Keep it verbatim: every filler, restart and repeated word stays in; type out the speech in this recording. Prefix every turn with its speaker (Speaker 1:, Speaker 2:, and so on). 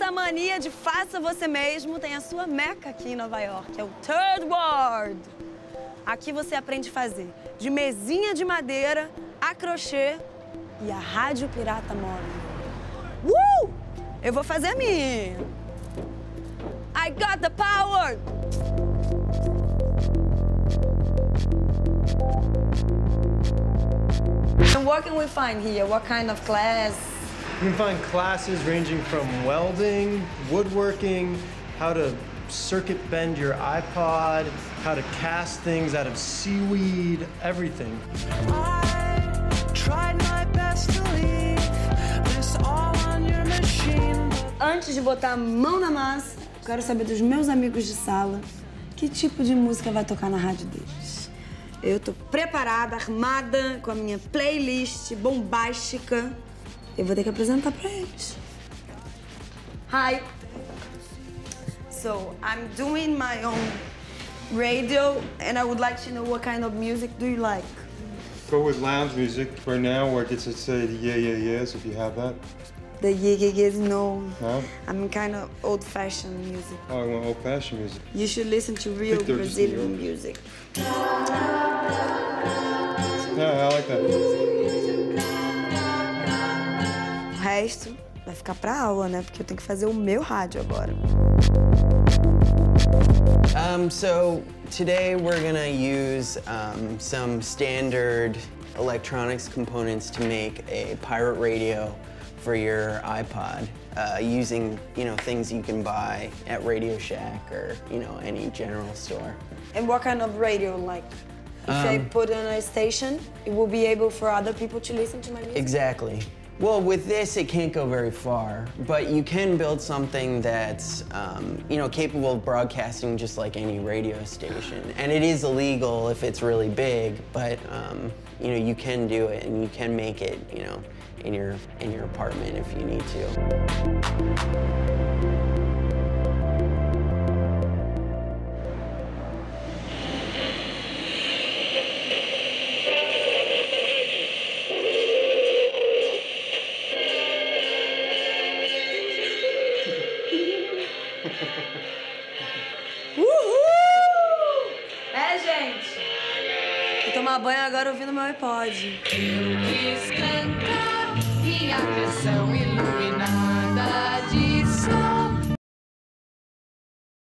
Speaker 1: essa mania de faça você mesmo, tem a sua meca aqui em Nova York, é o Third Ward. Aqui você aprende a fazer de mesinha de madeira, a crochê e a rádio pirata móvel. Uh! Eu vou fazer a minha. I got the power! And what can we find here? What kind of class?
Speaker 2: You can find classes ranging from welding, woodworking, how to circuit bend your iPod, how to cast things out of seaweed, everything.
Speaker 3: I tried my best to leave this all on your machine.
Speaker 1: Antes de botar a mão na massa, quero saber dos meus amigos de sala que tipo de música vai tocar na rádio deles. Eu tô preparada, armada, com a minha playlist bombástica. Eu vou ter que apresentar pra eles. Hi. So, I'm doing my own radio, and I would like to know what kind of music do you like?
Speaker 4: Go with lounge music right now, where it gets to say the yeah, yeah, yeahs, if you have that.
Speaker 1: The yeah, yeah, yeahs, no.
Speaker 4: No?
Speaker 1: I'm kind of old-fashioned music.
Speaker 4: Oh, I want old-fashioned music.
Speaker 1: You should listen to real
Speaker 4: they're just
Speaker 1: Brazilian
Speaker 4: New
Speaker 1: music.
Speaker 4: Yeah, I like that.
Speaker 1: O resto vai ficar pra aula, né? Porque eu tenho que fazer o meu rádio agora.
Speaker 5: Um, so today we're gonna use um, some standard electronics components to make a pirate radio for your iPod, uh, using, you know, things you can buy at Radio Shack or, you know, any general store.
Speaker 1: And what kind of radio, like? If I
Speaker 5: Um,
Speaker 1: put on a station, it will be able for other people to listen to my music?
Speaker 5: Exactly. Well, with this, it can't go very far, but you can build something that's, um, you know, capable of broadcasting just like any radio station. And it is illegal if it's really big, but, um, you know, you can do it and you can make it, you know, in your, in your apartment if you need to.
Speaker 1: Uhul! É, gente. Vou tomar banho agora ouvindo meu iPod.
Speaker 3: Eu quis cantar minha canção iluminada de sol.